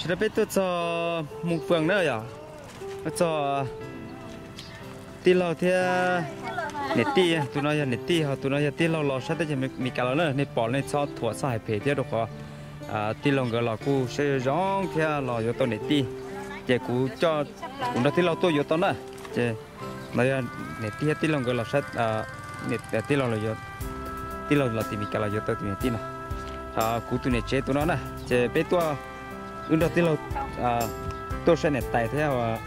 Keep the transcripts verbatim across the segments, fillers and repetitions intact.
chỉ là biết tôi cho một phường nữa à cho tí lâu thì nét tí tụi nó nét tí họ tụi nó tí lâu lâu sát tới chỉ mình cả nữa nét bỏ lên cho thua sao hay phê thì được không à tí lâu người là cô sẽ rong thì là vô tôi nét tí chỉ cô cho cũng đã tí lâu tôi vô tôi nữa chỉ nói nét tí tí lâu người là sát à nét tí lâu là vô tí lâu là thì mình cả là vô tôi thì nét tí nào à cô tụi nét chế tụi nó nè chỉ biết tôi ứng đầu tí lâu à tôi sẽ nét tay theo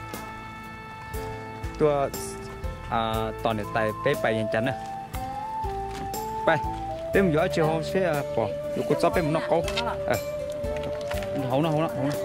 tôi à toàn để tay bé bay nhanh chắn nè bay bé mình giỏi chiều hôm sẽ bỏ lúc có chó bé mình nó câu à hậu nó hậu nó hậu nó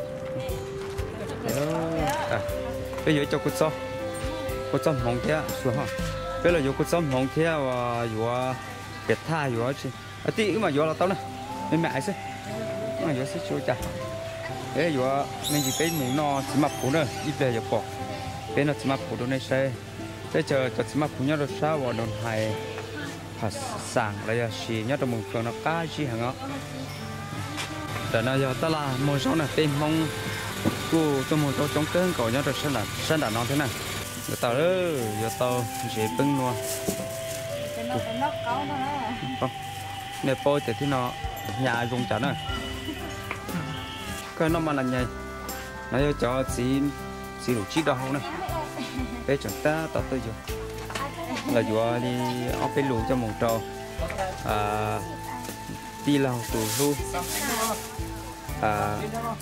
à bây giờ cho cô chó cô chó mỏng thế xuống ha bây giờ cô chó mỏng thế và vừa biệt tha vừa chứ à tí mà vừa là tao nè nên mẹ chứ mà vừa sẽ chơi chả thế vừa mình chỉ bé mình nó chỉ mặc phụ nữa ít về giờ bỏ bé nó chỉ mặc phụ đồ này xe thế chờ cho chỉ mặc phụ nhau được sao và đồn hài hạt sảng là gì nhất là mùng phượng nó cá gì hả ngó để nó giờ ta là một số là tên mong cô cho một số chống cơn cầu nhau được sao là sao là nó thế này giờ tao ơi giờ tao dễ bưng luôn không nè bôi thì thế nó nhà dùng chả này cái nó mà là nhầy nó cho chỉ chỉ đủ chi đâu này bé chúng ta tao tôi dùng là vừa đi ốc bé lù cho một trò à đi lao tù lu à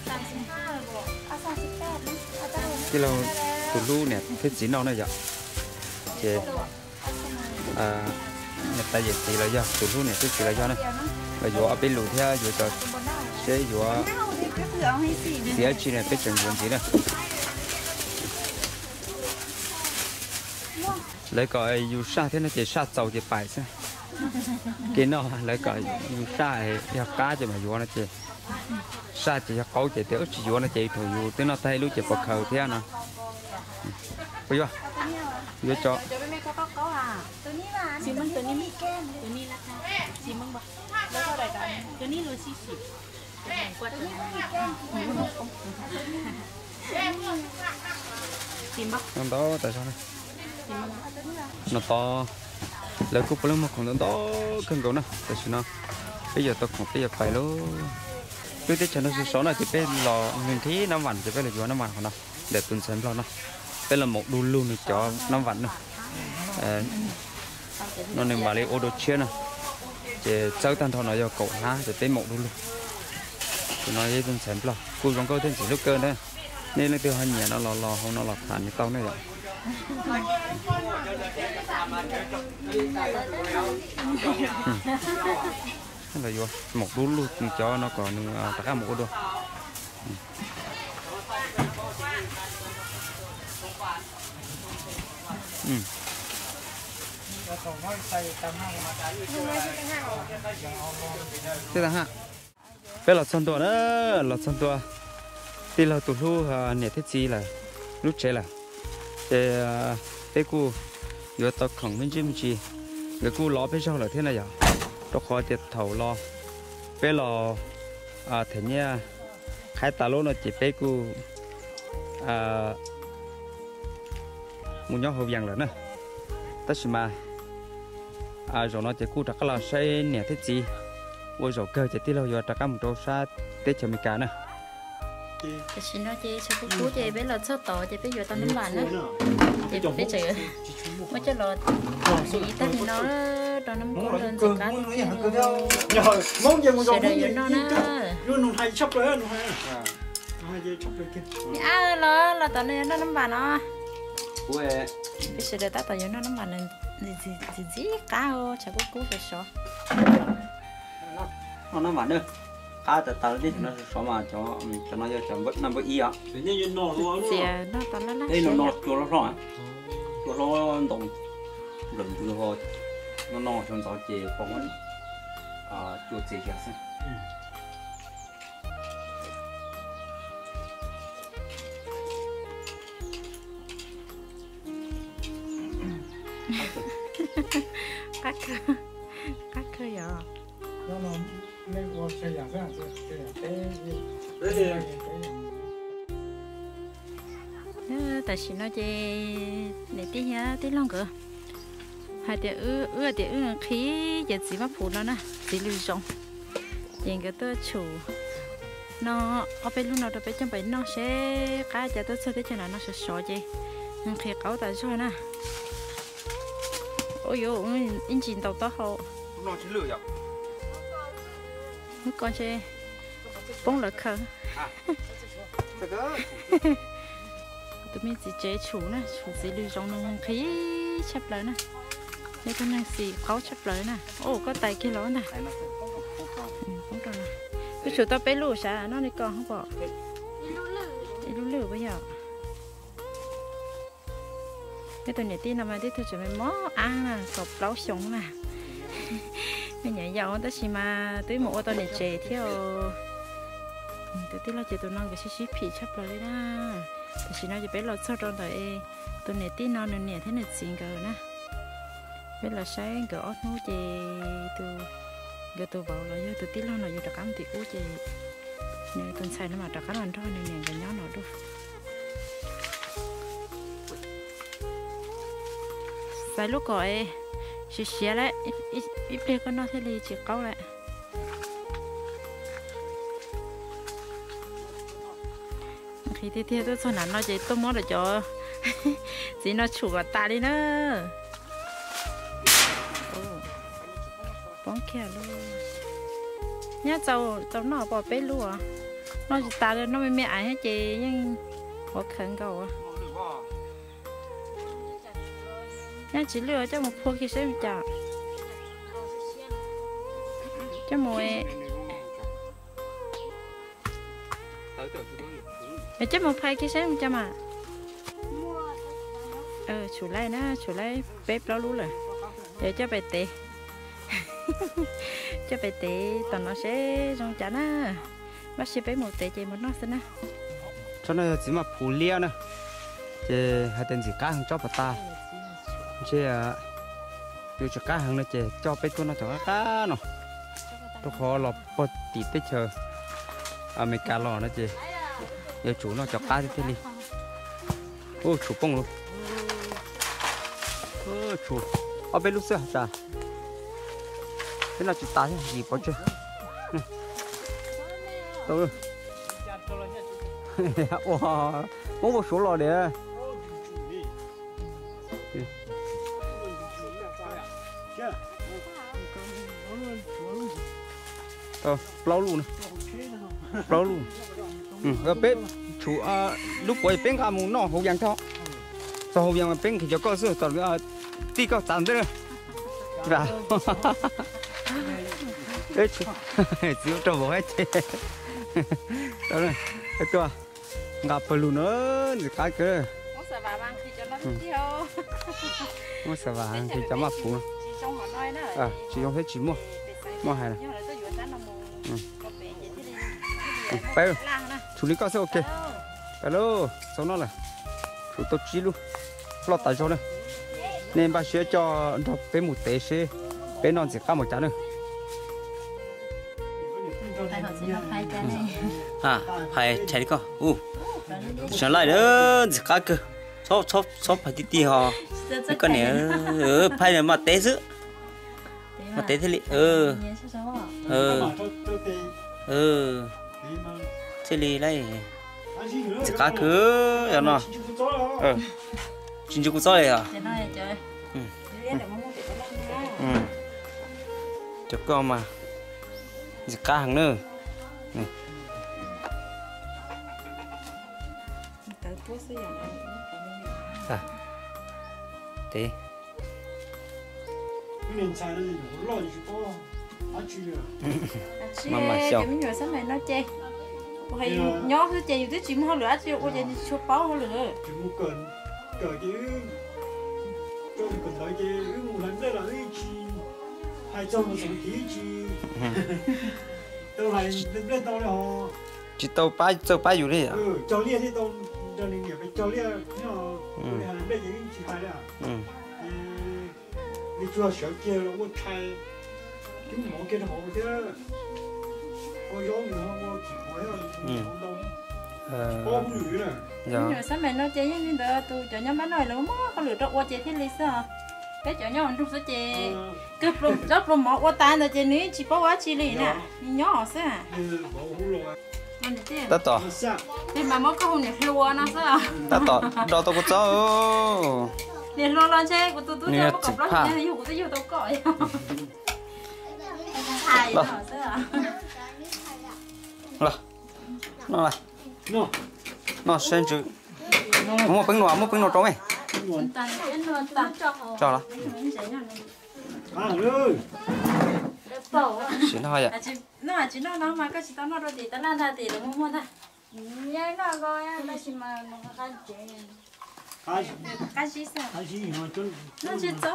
đi lao tù lu nè cái gì nó này vậy chị à nè tại vì gì là do tù lu nè cái gì là do này là vừa ốc bé lù theo vừa cho sẽ vừa phía trên này cái trường vườn gì này lấy cái dù sa thế nó chỉ sa dầu chỉ phải sao cái nó lấy cái dù sa thì ya cá chỉ mà dù nó chỉ sa chỉ ya câu chỉ tới chỉ dù nó chỉ thôi dù tới nó thay lúc chỉ bọc khẩu thế nào bây giờ bây giờ cho chỉ mongตัวนี้มีแก้มตัวนี้นะคะchỉ mongบอกแล้วก็อะไรกันตัวนี้โลสี่สิบกว่าตัวนี้มีแก้มchỉ mong nó đó tại sao này nó to lấy cúp lên một con nó to cân gấu nè tại sao nó bây giờ tôi không bây giờ phải luôn tôi thấy cho nó số này thì bên lò mình thấy nó vặn thì bên là vừa nó vặn không nào để tuần xem lo nó bên là một đu luôn cho nó vặn nữa nó nên mà lấy ô đồ chia nè để cháu tan thọ nó cho cậu há để tới một đu luôn thì nói với tuần xem lo cô còn có thêm chỉ lúc cơ nữa nên là tiêu hành nhẹ nó lò lò không nó lọt thản như tao này vậy là vô một đu luôn cho nó còn tất cả một đu ừ. Thế ha bây là son tua nữa là son tua thì là tụi lu nè thế gì là lúc chế là để để cô vừa tao khẳng bên chim chi người cô lo bên sau là thế này à tôi khỏi thiệt thầu lo bây lo à thế nhá khai tao luôn là chỉ bé cô à muốn nhóc hộp vàng rồi nè tất mà à rồi nó chỉ cô chắc là xây nè thế gì ôi rồi cơ chỉ tí lâu giờ chắc cả một chỗ xa tết cho mình cả nè chị xin nói chị sao cô chị biết là sao tỏ chị biết giờ tao nếm bàn nữa chị biết chị mới cho là chị ta thì nó tao nếm cô lên thì cá món gì mà rồi đây nó nè luôn nó hay chóc rồi nó hay hay gì chóc rồi kia à là là tao này nó nếm bàn nó ui biết chị ta tao giờ nó nếm bàn này gì gì gì gì cá ô chả có cú phải sao nó nó vặn nữa cá từ từ đi nó số mà cho cho nó cho vứt năm vứt y á tự nhiên nó luôn chị nó tao nó lá đây nó nó cho nó rõ cho nó đồng lửng từ hồi nó nó trong gió chè có món à chuột chè chả xem cắt cắt cơ giờ nó nó mấy con xe giả ra xe xe thế thế tại vì nó chỉ để tí nhá tí long cơ hai tiệt ư ư tiệt ư khí giờ chỉ mà phụ nó nè chỉ lưu rong hiện cái tôi chủ nó ở bên lúc nào đó bên trong bên nó sẽ cá cho tôi sẽ thấy cho nó nó sẽ sọ gì nhưng khi cậu tại sao nè ôi dồi in chín tàu to hậu nó chỉ lừa vậy nó con chơi bông lợn khờ tụi mình chỉ chế chủ nè chủ chỉ lưu rong nó khí chấp lại nè đây con này xì khó chấp lại nè ô có tay kia lỗ nè không đâu nè cái chủ tao bé lù sao nó đi con không bỏ đi lù lù bây giờ cái tuần này tin là mà đi theo chuẩn bị mó ăn nè cọp lấu sống nè mình nhảy dầu tới xí mà tới một tuần này chế theo từ từ là chế tụi nó cái xí xí phì chấp lại nè thì xí nó chỉ bé lọt sau trong đời tuần này tin nó nè thế này xin cờ nè bé là sáng cờ ót nấu chè từ giờ tôi bảo là giờ tôi tí lo là giờ đặc cắm thì cú chè nè tôi xài nó mà đặc cắm ăn thôi nè nè cái nhón nó đâu xài lúc gọi xì xì đấy ít ít ít con nó thế thì chỉ câu lại khi tiếp theo tôi sao nó chỉ tôi muốn là cho chỉ nó chủ vào ta đi nữa bóng kia luôn nhá cháu cháu nó bỏ bé luôn à nó chỉ ta lên nó mới mẹ ai hết chị nhưng khó khăn cầu à nhá chỉ lừa cho một phô kia xem chả cho mồi để cho một phai kia xem cho mà ờ chủ lại nó chủ lại bếp đó luôn rồi để cho bài tê cho bài tê toàn nó sẽ rong chả á bác sĩ bé một tê chị một nó xin á cho nó chỉ mà phù lia nè chị hai tên gì cá hàng cho bà ta chị à yêu cho cá hàng nữa chị cho bé con nó cho cá nó tôi khó lọp bớt tít tới chờ à mấy cá lò nữa chị giờ chủ nó cho cá thế đi ô chủ bông luôn ô chủ ở bên lúc xưa chả thế nào chị ta gì có chưa đâu wow muốn một số lò để ờ lâu luôn lâu luôn ừ ở bếp chủ lúc quay bếp cả muốn nọ hậu giang thọ sau hậu giang mà bếp thì cho có sự toàn cái tí có tàn thế rồi đấy chú chú cho bố hết chứ đó này cái cơ ngập phải luôn nữa thì cái cơ muốn sợ bà mang thì cho nó tiêu muốn sợ bà thì cho mặc phụ à chỉ không hết chỉ mua mua hay này phải chú lý có sao ok hello sau nó là chú tôi chỉ luôn lo tại sao này nên bà sẽ cho đọc bé một té xe bé non chỉ cá một chén nữa à phải chạy đi co u trở lại nữa chỉ cá cơ shop shop shop phải đi đi họ cái con này ở phải là mà té chứ mà té thế li ờ ờ ờ thế li đây chỉ cá cứ rồi nó ờ chính chú cũng rồi à ừ ừ cho con mà chỉ cá hàng nữa à thế mà mà sao mình nhớ sáng này nó chê hay nhớ cái chê cái chim hoa lửa chứ ôi chê chua bao hoa lửa cần cởi chứ cho mình cần nói chứ một lần đây là cái chi hai trăm một trăm ký chi đâu này lên đâu là chỉ tàu bay tàu bayอยู่นี่อ่ะ ừ cho lia thì tàu cho nên nghiệp cho lia nó cái hàng đây những chỉ hai à ừ 你主要小姐了，我开，你冇给他好的，我要你我我我要你广东， ờ Có bự nè. dạ rồi sao mẹ nó chơi như đó tôi cho nhau bán nói là mó có lựa chọn qua chơi thế lý sao cái chỗ nhau trong số chơi cứ luôn rất luôn mỏ qua tan rồi chơi ní chỉ có quá chi lý nè nhỏ sao Ừ, bỏ hú rồi. ăn được chưa ta tỏ Nó sao? thì mà mỏ không nhặt lúa nó sao ta tỏ đó tôi có cháu nhặt lúa lo chơi của tôi tôi Nè, cho cặp đó chụp thì dùng của tôi dùng tôi cõi hay nó sao là nó là Nó. nó sen chữ mua bánh nọ mua bánh nọ trong này tan cái nó tan cho nó À ơi. chỉ nó thôi à chỉ nó à chỉ nó nó mà cái chỉ tao nó rồi thì tao làm ra thì là mua mua ta nhớ nó coi nó chỉ mà nó cái chuyện Cái cái gì sao cái gì mà chân. nó chết cho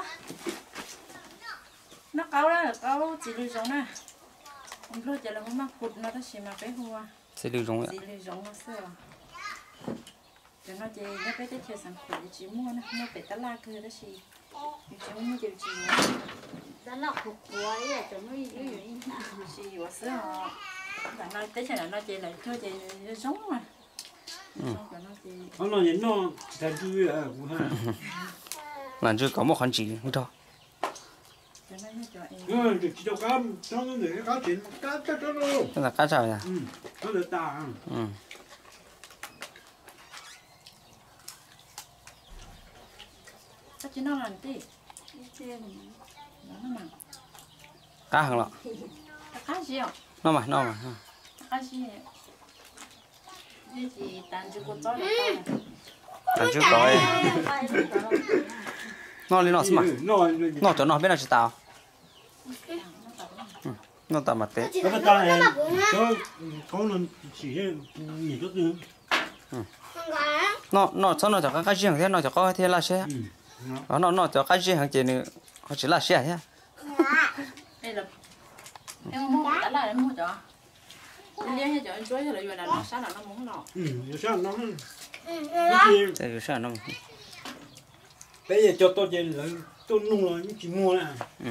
nó câu đó là câu chỉ lưu giống nè lúc giờ là muốn mặc cụt nó chỉ mà cái hoa sẽ lưu giống chỉ lưu giống nó sao cho nó chỉ nó cái tết chơi sản phẩm chỉ mua nó nó phải tao la cứ đó chỉ chỉ mua chỉ chỉ đó là cuộc quay à cho nó như vậy chỉ vào sao là nó tết là nó chỉ là thôi chỉ giống mà Nó nói nhẫn nó thật chứ à cũng ha. làm chưa có một khoản chỉ không cho Ừ, chỉ cho cá, cho nó để cá chuyện cá chắc chắn luôn. cái là cá chảo nha Ừ, nó được ta. ừ cái chỉ nó làm gì nó mà cá hàng lọ cái gì à nó mà nó mà cái gì cái gì tàn chú con chó là làm chưa có nó lên nó xem mà Nó nó cho nó biết là chỉ tao nó tao mặt té cái ta này cho có nó chỉ nhìn chút nữa. nó nó cho nó cho cái gì hàng thế nó cho có thế là xe nó nó nó cho cái gì hàng chị nữa họ chỉ là xe thế đây là em mua đã là em mua cho liên hệ cho anh chuối rồi là nó sao là nó muốn nọ Ừ, sao nó cái gì đây là sao nó bây giờ cho tôi chơi là tôi nung rồi chỉ mua nè.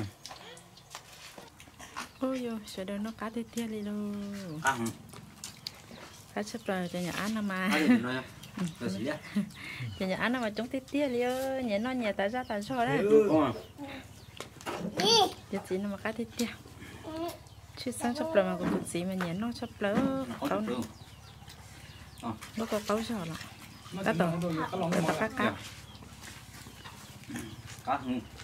ôi yo sợ đâu nó cá tết tết đi luôn à cá sắp rồi cho nhà ăn mà rồi gì đấy cho nhà ăn mà chúng tết tết đi ơi nhà nó nhà tại ra tại sao đấy giờ gì nó mà cá tết tết chứ sáng sắp rồi mà cũng gì mà nhà nó sắp lỡ câu nó có câu sao là cá tàu cá cá cá cá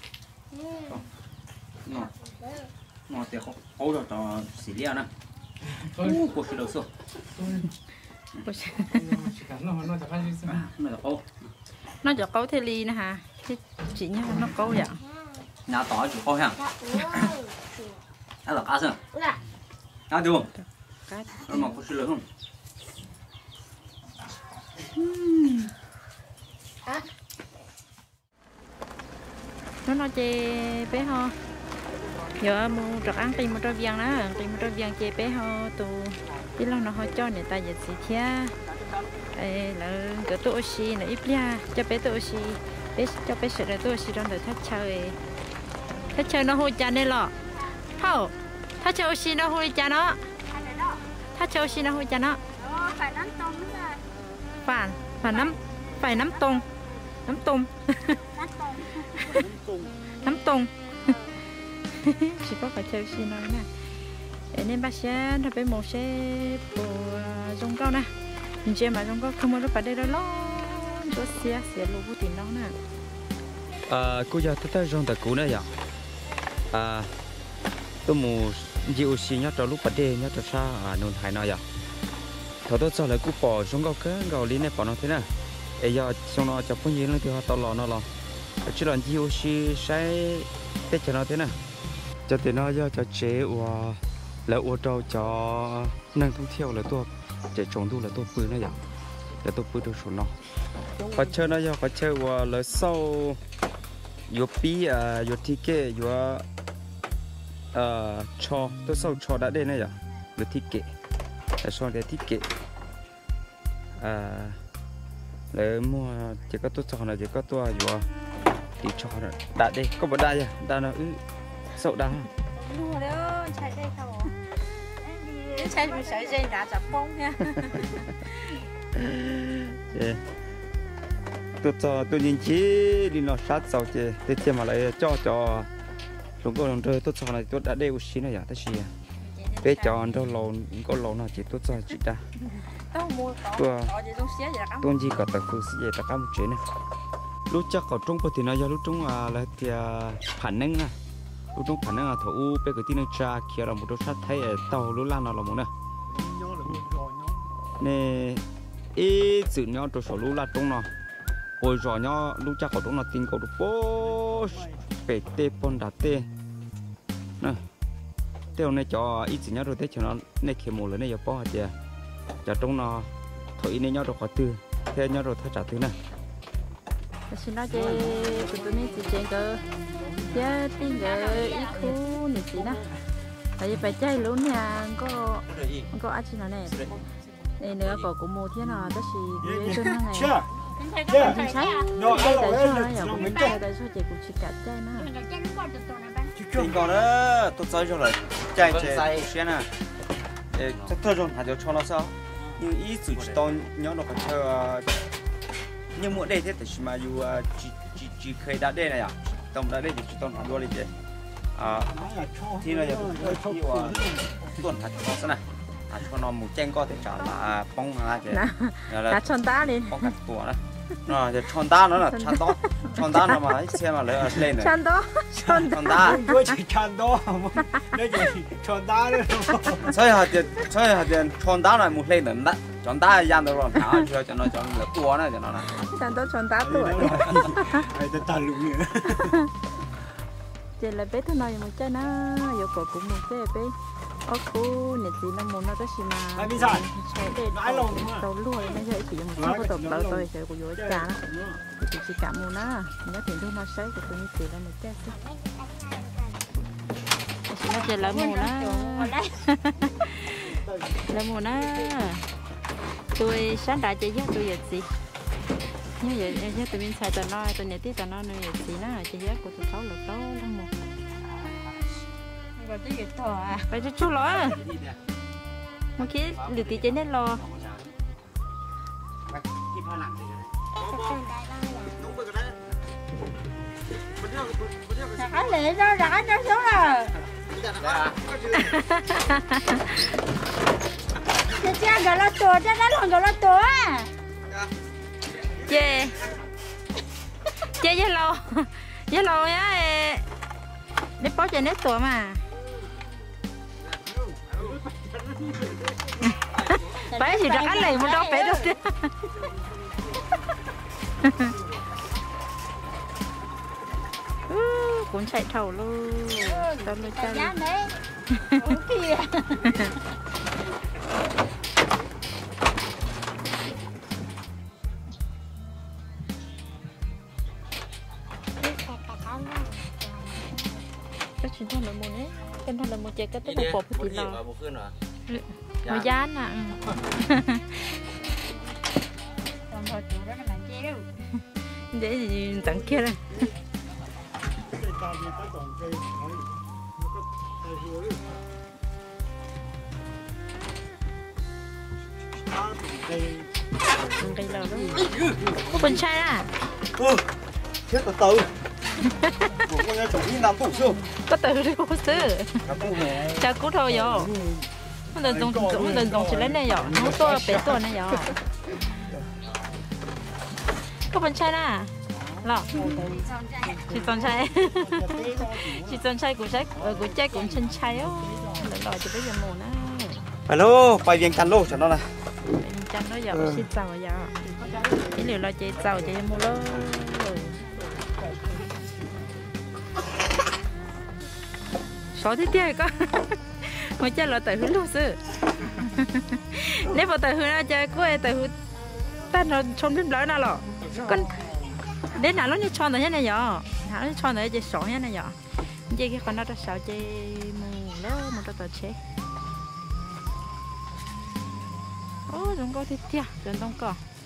nó nó thì không ấu rồi cho xí lia nè u cuộc chơi đầu số Nó nó cho cái gì nó là ấu nó cho câu thế ly nè hả chị nhá nó câu vậy nhà tỏi chủ kho hàng đó là cá sao cá được không cá nó mà có sự lớn không nó nói chê bé ho giờ mua trật ăn tìm một trò viang đó tìm một trò viang chê bé ho tù biết lo nó ho cho người ta dịch gì thia ấy là cái tổ xì là ít lia cho bé tổ xì bé cho bé sửa tổ xì trong đời thắt chơi thắt chơi nó hôi chán đây lọ hao thắt chơi xì nó hôi chán nó thắt chơi xì nó hôi chán nó phải nắm tôm phải phải nắm phải nắm tôm nắm tôm nắm tôm chỉ có phải chơi xì nói nè nên bác sẽ nó phải một xe bộ giống cao nè mình chơi mà giống cao không có rất phải đây đó lo chỗ xe xe lô vũ tiền đó nè à cô giờ tôi thấy trong tài cũ này vậy à tôi muốn dịu xì nhá cho lúc bắt đê nhá cho xa à nôn hải nói vậy thôi tôi cho lại cú bỏ giống cao cái cao lý này bỏ nó thế nào bây giờ xong nó cho phong nhiên nó thì họ tao lò nó lò chỉ là dịu xì sai tết cho nó thế nào cho tiền nó do cho chế và là ô tô cho năng thông theo là tôi để trồng thu là tôi bự nó vậy để tôi bự được số nó có chơi nó do có chơi và là sau yo pi à yo ticket yo à cho tôi sau cho đã đây này vậy là ticket là sau để ticket à để mua chỉ có tôi chọn là chỉ có tôi yo thì cho nó đã đây có một đai à đai nó ư sậu đai mua đó chạy đây không chạy bị sợi dây đã chặt phong nha tôi cho tôi nhìn chỉ đi nó sát sau chứ tôi thêm mà lại cho cho chúng tôi làm chơi tôi cho này tôi đã đeo xí này à thế gì à bé cho cho lầu có lầu nào chỉ tôi cho chị ta tôi tôi chỉ có tập phương sĩ tập cam chuyện này lúc chắc ở trong thì nó giờ lúc trong là thì phản ứng à lúc trong phản ứng là thấu bé cái tin nó cha kia là một đôi sát thấy tàu lúc lan nào là một nè nè ý chữ nhau tôi số lúc là trong nó ôi rồi nhau lúc chắc ở trong nó tin cầu được bố bé tê pon đá tê nè theo này cho ít chữ nhau rồi thế cho nó này khi một lần này giờ bỏ chưa cho trong nó thổi này nhau được khó tư theo nhau rồi thay trả thứ này xin nói chơi tụi tôi mình chỉ chơi cơ chơi tiếng cái ít khu này chỉ nè tại vì phải chơi luôn nha có có ai chỉ nói này này nữa có cũng mua thế nào đó thì với tôi nói này chính xác chơi tại sao nó giờ cũng chơi tại sao chị cũng chỉ cả chơi nữa thì còn đó tôi chơi rồi chơi chơi xuyên à chắc thôi rồi hạt cho nó sao nhưng ý sự chỉ tao nhớ nó phải chơi nhưng mỗi đây thế thì mà dù chỉ chỉ chỉ khơi đá đây này à tông đá đây thì chỉ tông hạt đua lên chứ à thì nó giờ tôi tôiว่าtuần hạt cho nó này hạt cho nó một chén có thể trả là bông hạt chứ là chọn đá đi bông hạt tua đó nó giờ chọn đá nó là chọn đá chọn đá nó mà xem mà lấy lên này chọn đá chọn đá tôi chỉ chọn đá đấy gì chọn đá đấy 所以好点，所以好点，穿搭来木类能的，穿搭一样的咯，然后就叫那叫那多呢，叫那呢。 chọn đá chọn đá tuổi ai ta ta lụi chị là bé thôi nói một chơi nó giờ có cũng một cái bé ở khu này thì nó muốn nó có gì mà sẽ để tàu lùi nó giờ chỉ một số cái tàu tàu tôi sẽ có vô trà đó thì chỉ cảm ơn nó nhớ tiền thôi nó sẽ của tôi như chị là một chơi nó chơi lá mù nó lá mù nó tôi sáng đã chơi với tôi giờ gì như vậy như tụi mình xài tao nói tụi nhảy tí tao nói như vậy gì nó chơi với của tụi thấu là đó lắm một rồi cái gì to à phải cho chú lo một cái lửa tí trên nét lo cái lệ nó rã nó xuống rồi cái cha gọi là tổ cha nó còn gọi là tổ à chê chê với lo với lo á để bó cho nét tuổi mà phải gì đó này một đó phải đâu cũng chạy thầu luôn tao mới chơi đấy kìa cái chuyện đó là một đấy cái đó là một trái cái cái bột thì lò một gian à để gì tặng kia đây đây là đó con trai à chết từ từ của con nhà chủ đi làm tủ xương có từ đi cô sư chào cô thôi rồi mình đừng dùng mình đừng dùng chỉ lấy này rồi nó to bé to này rồi có con trai à lọ chị con trai chị con trai của trai của trai cũng chân trai á lọ chỉ bây giờ mù nữa phải lô bài viên chăn lô cho nó này chăn nó giờ xịt dầu giờ cái liệu là chị dầu chị mua lô số thế kia có mà chơi là tại hứa luôn sư nếu mà tại hứa na chơi có ai tại hứa ta nó trông đến lớn nào lọ con đến nào nó như tròn này này giờ nào nó tròn này chơi sổ như này giờ chơi cái con nó đã sợ chơi mù đó mà ta tự chế ô chúng có thế kia chúng không có